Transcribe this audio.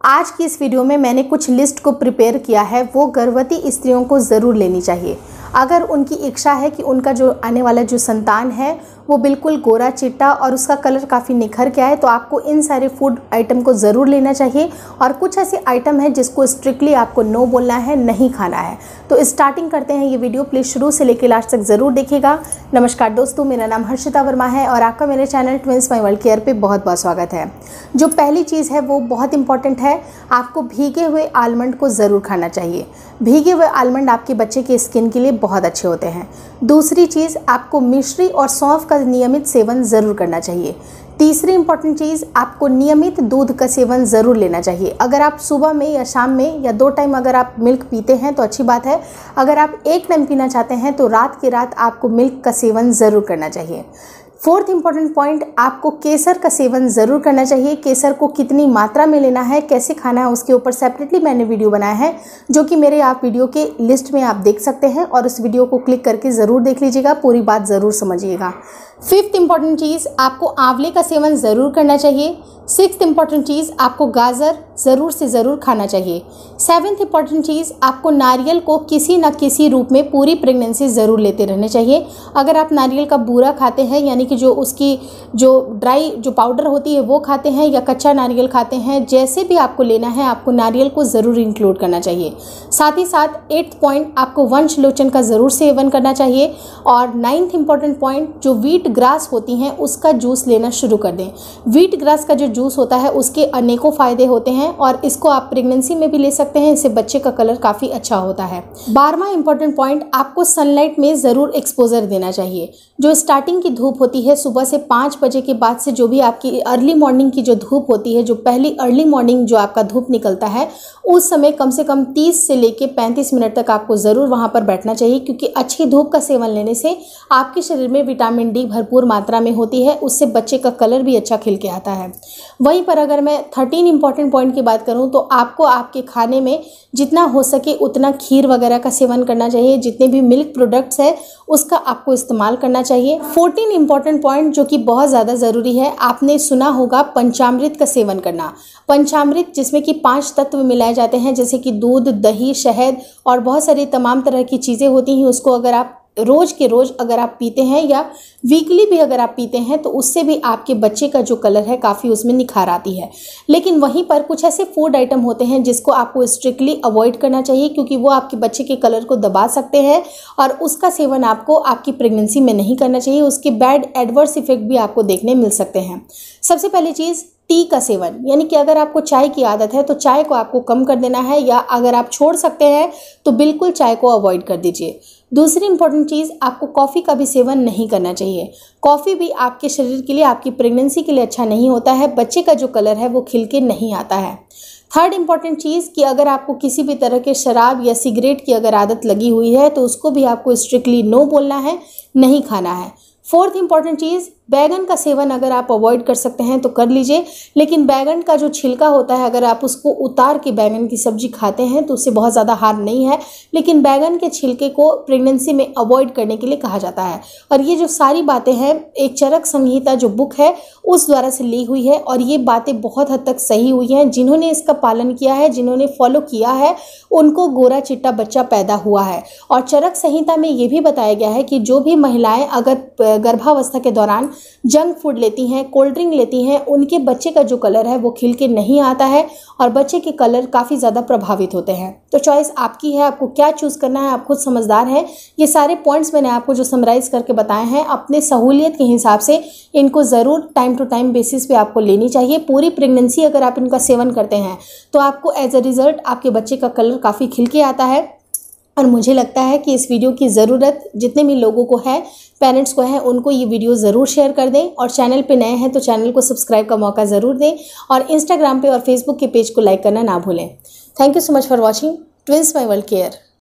आज की इस वीडियो में मैंने कुछ लिस्ट को प्रिपेयर किया है, वो गर्भवती स्त्रियों को ज़रूर लेनी चाहिए। अगर उनकी इच्छा है कि उनका जो आने वाला जो संतान है वो बिल्कुल गोरा चिट्टा और उसका कलर काफ़ी निखर के आए, तो आपको इन सारे फूड आइटम को ज़रूर लेना चाहिए। और कुछ ऐसे आइटम हैं जिसको स्ट्रिक्टली आपको नो बोलना है, नहीं खाना है। तो स्टार्टिंग करते हैं। ये वीडियो प्लीज़ शुरू से लेकर लास्ट तक ज़रूर देखिएगा। नमस्कार दोस्तों, मेरा नाम हर्षिता वर्मा है और आपका मेरे channel twins my world care पे बहुत बहुत स्वागत है। जो पहली चीज़ है वो बहुत इंपॉर्टेंट है, आपको भीगे हुए आलमंड को ज़रूर खाना चाहिए। भीगे हुए आलमंड आपके बच्चे के स्किन के लिए बहुत अच्छे होते हैं। दूसरी चीज़, आपको मिश्री और सौंफ का नियमित सेवन ज़रूर करना चाहिए। तीसरी इंपॉर्टेंट चीज़, आपको नियमित दूध का सेवन ज़रूर लेना चाहिए। अगर आप सुबह में या शाम में या 2 टाइम अगर आप मिल्क पीते हैं तो अच्छी बात है। अगर आप 1 टाइम पीना चाहते हैं तो रात के रात आपको मिल्क का सेवन ज़रूर करना चाहिए। फोर्थ इंपॉर्टेंट पॉइंट, आपको केसर का सेवन ज़रूर करना चाहिए। केसर को कितनी मात्रा में लेना है, कैसे खाना है, उसके ऊपर सेपरेटली मैंने वीडियो बनाया है, जो कि मेरे आप वीडियो के लिस्ट में आप देख सकते हैं और उस वीडियो को क्लिक करके ज़रूर देख लीजिएगा, पूरी बात ज़रूर समझिएगा। फिफ्थ इंपॉर्टेंट चीज़, आपको आंवले का सेवन ज़रूर करना चाहिए। सिक्स्थ इंपॉर्टेंट चीज़, आपको गाजर ज़रूर से ज़रूर खाना चाहिए। सेवन्थ इंपॉर्टेंट चीज़, आपको नारियल को किसी न किसी रूप में पूरी प्रेगनेंसी ज़रूर लेते रहने चाहिए। अगर आप नारियल का बूरा खाते हैं, यानी कि जो उसकी जो ड्राई जो पाउडर होती है वो खाते हैं, या कच्चा नारियल खाते हैं, जैसे भी आपको लेना है आपको नारियल को ज़रूर इंक्लूड करना चाहिए। साथ ही साथ 8th पॉइंट, आपको वंशलोचन का ज़रूर सेवन करना चाहिए। और 9th इंपॉर्टेंट पॉइंट, जो व्हीट ग्रास होती हैं उसका जूस लेना शुरू कर दें। व्हीट ग्रास का जो जूस होता है उसके अनेकों फ़ायदे होते हैं और इसको आप प्रेगनेंसी में भी ले सकते हैं। इससे बच्चे का कलर काफ़ी अच्छा होता है। 12वां इंपॉर्टेंट पॉइंट, आपको सनलाइट में ज़रूर एक्सपोजर देना चाहिए। जो स्टार्टिंग की धूप होती है सुबह से 5 बजे के बाद से, जो भी आपकी अर्ली मॉर्निंग की जो धूप होती है, जो पहली अर्ली मॉर्निंग जो आपका धूप निकलता है, उस समय कम से कम 30 से लेकर 35 मिनट तक आपको ज़रूर वहाँ पर बैठना चाहिए, क्योंकि अच्छी धूप का सेवन लेने से आपके शरीर में विटामिन डी भरपूर मात्रा में होती है, उससे बच्चे का कलर भी अच्छा खिल के आता है। वहीं पर अगर मैं 13 इंपॉर्टेंट पॉइंट की बात करूं तो आपको आपके खाने में जितना हो सके उतना खीर वगैरह का सेवन करना चाहिए। जितने भी मिल्क प्रोडक्ट्स है उसका आपको इस्तेमाल करना चाहिए। 14 इंपॉर्टेंट पॉइंट जो कि बहुत ज़्यादा ज़रूरी है, आपने सुना होगा पंचामृत का सेवन करना। पंचामृत जिसमें कि 5 तत्व मिलाए जाते हैं, जैसे कि दूध, दही, शहद और बहुत सारी तमाम तरह की चीज़ें होती हैं। उसको अगर आप रोज़ के रोज़ अगर आप पीते हैं या वीकली भी अगर आप पीते हैं तो उससे भी आपके बच्चे का जो कलर है काफ़ी उसमें निखार आती है। लेकिन वहीं पर कुछ ऐसे फूड आइटम होते हैं जिसको आपको स्ट्रिक्टली अवॉइड करना चाहिए, क्योंकि वो आपके बच्चे के कलर को दबा सकते हैं और उसका सेवन आपको आपकी प्रेगनेंसी में नहीं करना चाहिए। उसके बैड एडवर्स इफेक्ट भी आपको देखने मिल सकते हैं। सबसे पहली चीज़, टी का सेवन, यानी कि अगर आपको चाय की आदत है तो चाय को आपको कम कर देना है, या अगर आप छोड़ सकते हैं तो बिल्कुल चाय को अवॉइड कर दीजिए। दूसरी इंपॉर्टेंट चीज़, आपको कॉफ़ी का भी सेवन नहीं करना चाहिए। कॉफ़ी भी आपके शरीर के लिए, आपकी प्रेगनेंसी के लिए अच्छा नहीं होता है। बच्चे का जो कलर है वो खिल के नहीं आता है। थर्ड इंपॉर्टेंट चीज़ कि अगर आपको किसी भी तरह के शराब या सिगरेट की अगर आदत लगी हुई है तो उसको भी आपको स्ट्रिक्टली नो बोलना है, नहीं खाना है। फोर्थ इंपॉर्टेंट चीज़, बैगन का सेवन अगर आप अवॉइड कर सकते हैं तो कर लीजिए, लेकिन बैगन का जो छिलका होता है अगर आप उसको उतार के बैगन की सब्जी खाते हैं तो उससे बहुत ज़्यादा हार्म नहीं है, लेकिन बैगन के छिलके को प्रेगनेंसी में अवॉइड करने के लिए कहा जाता है। और ये जो सारी बातें हैं एक चरक संहिता जो बुक है उस द्वारा से ली हुई है और ये बातें बहुत हद तक सही हुई हैं। जिन्होंने इसका पालन किया है, जिन्होंने फॉलो किया है, उनको गोरा चिट्टा बच्चा पैदा हुआ है। और चरक संहिता में ये भी बताया गया है कि जो भी महिलाएं अगर गर्भावस्था के दौरान जंक फूड लेती हैं, कोल्ड ड्रिंक लेती हैं, उनके बच्चे का जो कलर है वो खिल के नहीं आता है और बच्चे के कलर काफ़ी ज़्यादा प्रभावित होते हैं। तो चॉइस आपकी है, आपको क्या चूज़ करना है, आप खुद समझदार हैं। ये सारे पॉइंट्स मैंने आपको जो समराइज करके बताए हैं, अपने सहूलियत के हिसाब से इनको ज़रूर टाइम टू टाइम बेसिस पे आपको लेनी चाहिए। पूरी प्रेगनेंसी अगर आप इनका सेवन करते हैं तो आपको एज अ रिज़ल्ट आपके बच्चे का कलर काफ़ी खिल के आता है। और मुझे लगता है कि इस वीडियो की ज़रूरत जितने भी लोगों को है, पेरेंट्स को है, उनको ये वीडियो ज़रूर शेयर कर दें। और चैनल पे नए हैं तो चैनल को सब्सक्राइब का मौका ज़रूर दें और इंस्टाग्राम पे और फेसबुक के पेज को लाइक करना ना भूलें। Thank you so much for watching twins my world care.